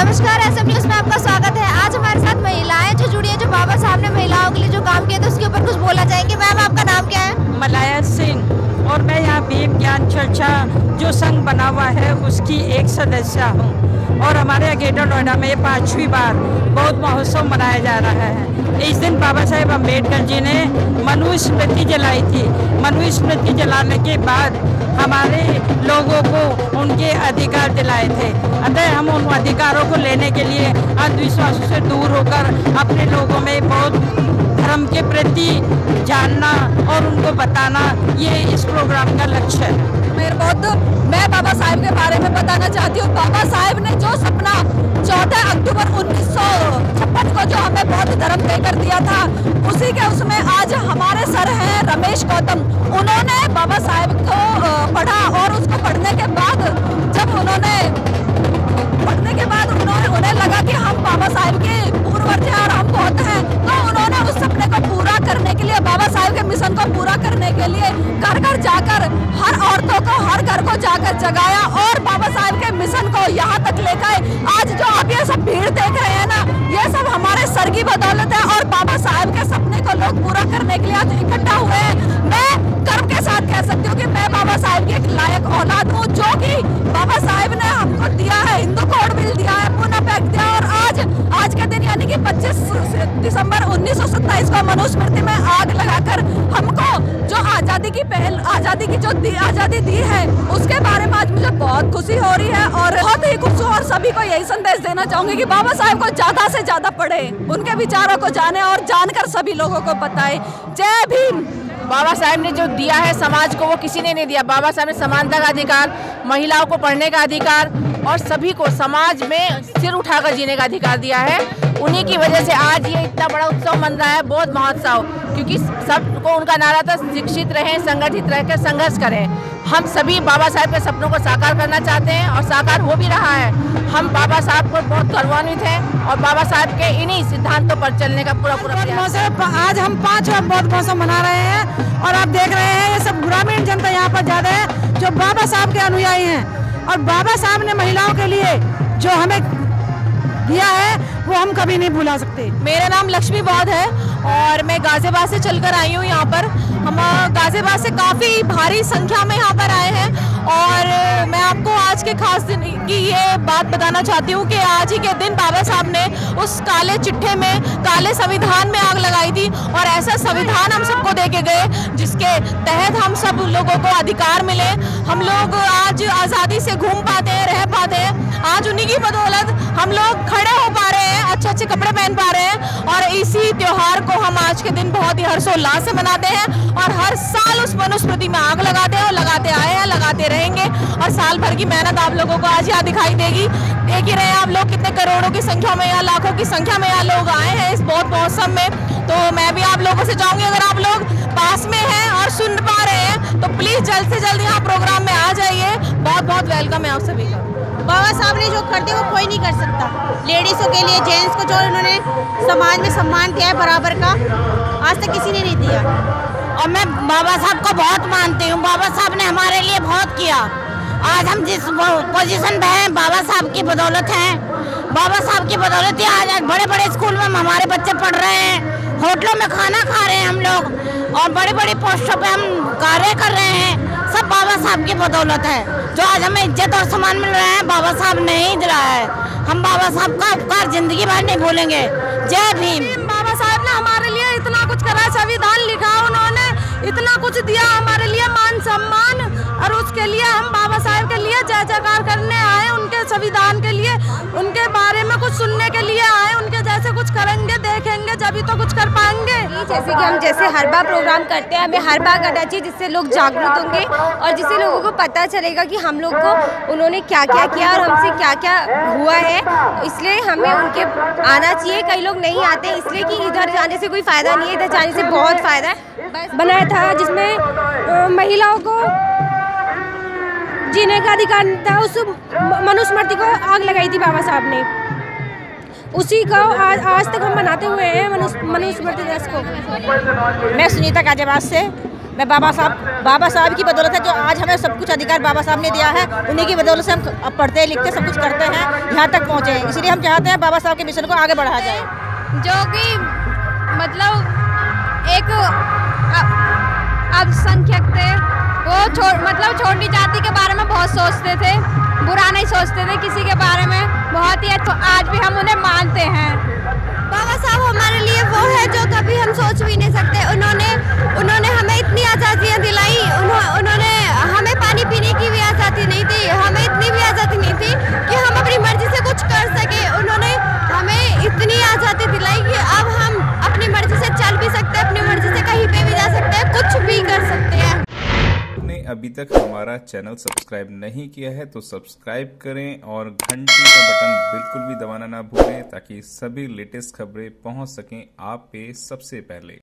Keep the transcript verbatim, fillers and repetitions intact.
नमस्कार, SM news में आपका स्वागत है। आज हमारे साथ महिलाएं जो जुड़ी हैं, जो बाबा साहब ने महिलाओं के लिए जो काम किया था उसके ऊपर कुछ बोलना चाहेंगे। मैम, आपका नाम क्या है? मलाया सिंह, और मैं यहाँ भीम ज्ञान चर्चा जो संघ बना हुआ है उसकी एक सदस्य हूँ। और हमारे यहाँ ग्रेटर नोएडा में ये पाँचवीं बार बौद्ध महोत्सव मनाया जा रहा है। इस दिन बाबा साहेब अम्बेडकर जी ने मनुस्मृति जलाई थी। मनुस्मृति जलाने के बाद हमारे लोगों को उनके अधिकार दिलाए थे। अतः हम उन अधिकारों को लेने के लिए अंधविश्वासों से दूर होकर अपने लोगों में बौद्ध धर्म के प्रति जानना और उनको बताना, ये इस प्रोग्राम का लक्ष्य है। मेरे बहुत मैं बाबा साहेब के बारे में बताना चाहती हूँ। बाबा साहेब ने जो सपना चौदह अक्टूबर उन्नीस सौ छप्पन को जो हमें बौद्ध धर्म देकर दिया था, उसी के उसमें आज हमारे सर हैं रमेश गौतम। उन्होंने बाबा साहेब को पढ़ा और उसको पढ़ने के बाद जब उन्होंने पढ़ने के बाद उन्होंने उन्हें लगा कि हम बाबा साहेब के पूर्वज हैं और हम बौद्ध हैं, तो उन्होंने उस सपने को पूरा करने के लिए, बाबा साहेब के मिशन को पूरा करने के लिए घर घर जाकर हर औरतों को हर घर को जाकर जगाया और बाबा साहेब के मिशन को यहाँ तक लेकर आए। आज जो आप ये सब भीड़ देख रहे हैं ना, ये सब हमारे सर की बदौलत है और बाबा साहेब के सपने को लोग पूरा करने के लिए आज इकट्ठा हुए हैं। मैं गर्व के साथ कह सकती हूँ कि मैं बाबा साहेब की एक लायक औलाद हूँ, जो कि बाबा साहेब ने हमको दिया है, हिंदू कोड बिल दिया है, पुनः पैक्ट दिया। और आज आज के दिन यानी कि पच्चीस दिसंबर उन्नीस सौ सत्ताईस को मनुस्मृति में आग लगाकर हमको जो आज़ादी की पहल आज़ादी की जो दी, आज़ादी दी है, उसके बारे में आज मुझे बहुत खुशी हो रही है और बहुत ही खुश हूँ। और सभी को यही संदेश देना चाहूंगी कि बाबा साहेब को ज्यादा से ज्यादा पढ़े, उनके विचारों को जाने और जानकर सभी लोगों को बताए। जय भीम। बाबा साहेब ने जो दिया है समाज को, वो किसी ने नहीं दिया। बाबा साहब ने समानता का अधिकार, महिलाओं को पढ़ने का अधिकार और सभी को समाज में सिर उठाकर जीने का अधिकार दिया है। उन्हीं की वजह से आज ये इतना बड़ा उत्सव मन रहा है, बौद्ध महोत्सव, क्योंकि सबको उनका नारा था शिक्षित रहें, संगठित रहकर संघर्ष करें। हम सभी बाबा साहब के सपनों को साकार करना चाहते हैं और साकार हो भी रहा है। हम बाबा साहब को बहुत गौरवान्वित हैं और बाबा साहब के इन्हीं सिद्धांतों पर चलने का पूरा पूरा प्रयास। आज हम पाँचवां बौद्ध महोत्सव मना रहे हैं और आप देख रहे हैं ये सब ग्रामीण जनता यहाँ पर ज्यादा है जो बाबा साहब के अनुयायी हैं। और बाबा साहब ने महिलाओं के लिए जो हमें दिया है वो हम कभी नहीं भुला सकते। मेरा नाम लक्ष्मी बौद्ध है और मैं गाजियाबाद से चलकर आई हूँ यहाँ पर। हम गाजियाबाद से काफ़ी भारी संख्या में यहाँ पर आए हैं और मैं आपको आज के खास दिन की ये बात बताना चाहती हूँ कि आज ही के दिन बाबा साहब ने उस काले चिट्ठे में, काले संविधान में आग लगाई थी और ऐसा संविधान हम सबको दे के गए जिसके तहत हम सब लोगों को अधिकार मिले। हम लोग आज आज़ादी से घूम पाते हैं, रह पाते हैं। आज उन्हीं की बदौलत हम लोग खड़े हो पा रहे हैं, अच्छे अच्छे कपड़े पहन पा रहे हैं और इसी त्योहार को हम आज के दिन बहुत ही हर्षोल्लास से मनाते हैं और हर साल उस मनुस्मृति में आग लगाते हैं और लगाते आए हैं, लगाते रहेंगे और साल भर की मेहनत आप लोगों को आज यहाँ दिखाई देगी। देख ही रहे हैं आप लोग कितने करोड़ों की संख्या में या लाखों की संख्या में यहाँ लोग आए हैं इस बौद्ध महोत्सव में। तो मैं भी आप लोगों से चाहूँगी, अगर आप लोग पास में हैं और सुन पा रहे हैं तो प्लीज़ जल्द से जल्द यहाँ प्रोग्राम में आ जाइए। बहुत बहुत वेलकम है आप सभी का। बाबा साहब ने जो कर दिया वो कोई नहीं कर सकता। लेडीज़ों के लिए, जेंट्स को जो उन्होंने समाज में सम्मान दिया है बराबर का, आज तक किसी ने नहीं दिया। और मैं बाबा साहब को बहुत मानती हूँ। बाबा साहब ने हमारे लिए बहुत किया। आज हम जिस पोजीशन पे हैं बाबा साहब की बदौलत हैं। बाबा साहब की बदौलत ही आज बड़े बड़े स्कूल में हमारे बच्चे पढ़ रहे हैं, होटलों में खाना खा रहे हैं हम लोग और बड़ी बड़ी पोस्टों पे हम कार्य कर रहे हैं। सब बाबा साहब की बदौलत है। जो आज हमें इज्जत और सम्मान मिल रहा है बाबा साहब ने ही दिलाया है। हम बाबा साहब का उपकार जिंदगी भर नहीं भूलेंगे। जय भीम। बाबा साहब ने हमारे लिए इतना कुछ करा, संविधान लिखा, उन्होंने इतना कुछ दिया हमारे लिए, मान सम्मान, और उसके लिए हम बाबा साहब के लिए जय जयकार करने आए, उनके संविधान के लिए, उनके बारे में कुछ सुनने के लिए आए। उनके जैसे कुछ करेंगे, देखेंगे, जब तो कुछ कर पाएंगे। जैसे कि हम जैसे हर बार प्रोग्राम करते हैं, हमें हर बार करना चाहिए जिससे लोग जागरूक होंगे और जिससे लोगों को पता चलेगा कि हम लोग को उन्होंने क्या क्या किया और हमसे क्या क्या हुआ है। इसलिए हमें उनके आना चाहिए। कई लोग नहीं आते इसलिए कि इधर जाने से कोई फ़ायदा नहीं है, इधर जाने से बहुत फ़ायदा है। बनाया था जिसमें महिलाओं को जीने का अधिकार था, उस मनुस्मृति को आग लगाई थी बाबा साहब ने। उसी को आज आज तक हम मनाते हुए हैं मनुस्मृति दिवस को। मैं सुनीता गाजियाबाद से मैं बाबा साहब बाबा साहब की बदौलत है जो आज हमें सब कुछ अधिकार बाबा साहब ने दिया है, उन्हीं की बदौलत से हम अब पढ़ते लिखते सब कुछ करते हैं, यहाँ तक पहुँचे हैं। इसलिए हम चाहते हैं बाबा साहब के मिशन को आगे बढ़ाया जाए। जो कि मतलब एक अल्पसंख्यक थे, वो छो, मतलब छोटी जाति के बारे में बहुत सोचते थे, बुरा नहीं सोचते थे किसी के बारे में, बहुत ही। तो आज भी हम उन्हें मानते हैं। बाबा साहब हमारे लिए वो है जो कभी हम सोच भी नहीं सकते। उन्होंने उन्होंने हमें इतनी आज़ादियाँ दिलाई, उन्होंने हमें पानी पीने की भी आज़ादी नहीं थी, हमें इतनी भी आज़ादी नहीं थी कि हम अपनी मर्जी से कुछ कर सके। उन्होंने हमें इतनी आज़ादी दिलाई कि अब हम अपनी मर्जी से चल भी सकते हैं, अपनी मर्जी से कहीं पे भी जा सकते हैं, कुछ भी कर सकते हैं। आपने अभी तक हमारा चैनल सब्सक्राइब नहीं किया है तो सब्सक्राइब करें और घंटी का बटन बिल्कुल भी दबाना ना भूलें ताकि सभी लेटेस्ट खबरें पहुंच सकें आप पे सबसे पहले।